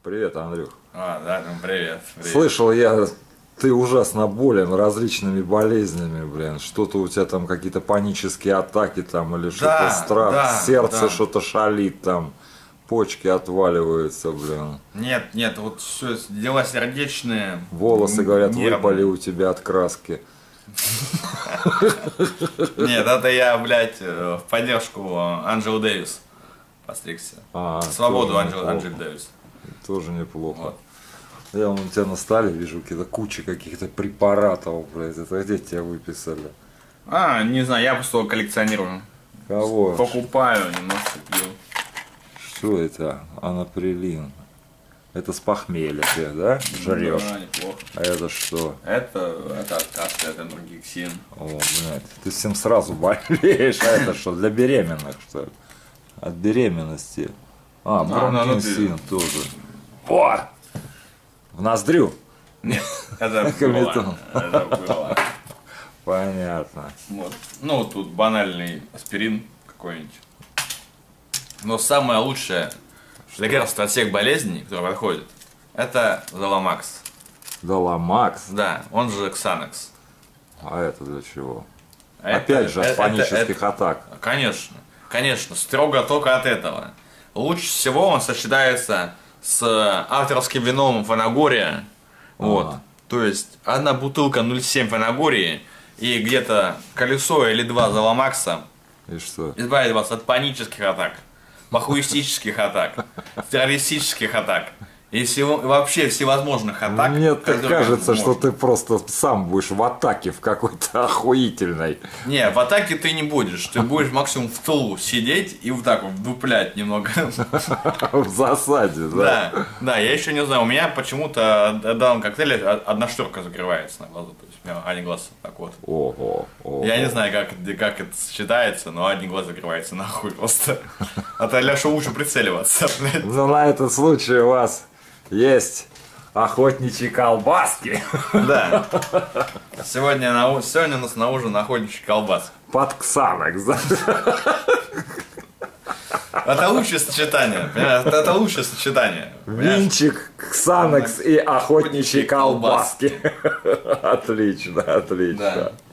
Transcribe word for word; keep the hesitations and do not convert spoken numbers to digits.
Привет, Андрюх. А, да, ну привет, привет. Слышал я, ты ужасно болен различными болезнями, блин. Что-то у тебя там какие-то панические атаки там или что-то Да, страх, да, сердце да. что-то шалит там, почки отваливаются, блин. Нет, нет, вот все, дела сердечные. Волосы, говорят, нервные. выпали у тебя от краски. Нет, это я, блядь, в поддержку Анджелы Дэвис постригся. А, Свободу тоже Анджелы, неплохо. Анджелы Дэвис. Тоже неплохо. Вот. Я вон у тебя на столе вижу какие-то кучи каких-то препаратов, блядь. Это где тебя выписали? А, не знаю, я просто коллекционирую. Кого? Покупаю, немножко пью. Что это? Анаприлин. Это с похмелья ты, да? Жрешь. Да, неплохо. А это что? Это, это от кашля, это норгексин. О, блядь. Ты всем сразу болеешь. А это что? Для беременных, что ли? От беременности. А, бронхенсин тоже. О! В ноздрю? Нет, это Каметон. было. Это было. Понятно. Вот. Ну, тут банальный аспирин какой-нибудь. Но самое лучшее лекарство от всех болезней, которые подходят, это Золомакс. Доламакс? Да, он же Ксанакс. А это для чего? А это- Опять же, от это- панических это- атак. Конечно, конечно, строго только от этого. Лучше всего он сочетается с авторским вином Фанагория. Вот. Ага. То есть одна бутылка ноль семь Фанагории и где-то колесо или два Золомакса И что? избавит вас от панических атак, похуистических атак, террористических атак и всего, вообще всевозможных атак. Мне так которые кажется, что можно. ты просто сам будешь в атаке в какой-то охуительной. Не, в атаке ты не будешь, ты будешь максимум в тылу сидеть и вот так вот дуплять немного. В засаде, да? Да, да, я еще не знаю, у меня почему-то от данного коктейля одна шторка закрывается на глазу, то есть у меня один глаз так вот. Ого, ого. Я не знаю, как, как это сочетается, но один глаз закрывается нахуй просто. А то Ляша лучше прицеливаться, блядь. Ну, на этот случай у вас есть охотничьи колбаски Да. Сегодня, на, у- сегодня у нас на ужин охотничьи колбаски. под Ксанакс. да? Это лучшее сочетание, понимаешь? Это, это лучшее сочетание. Понимаешь? Винчик, Ксанакс и охотничьи колбаски. Отлично, отлично. Да.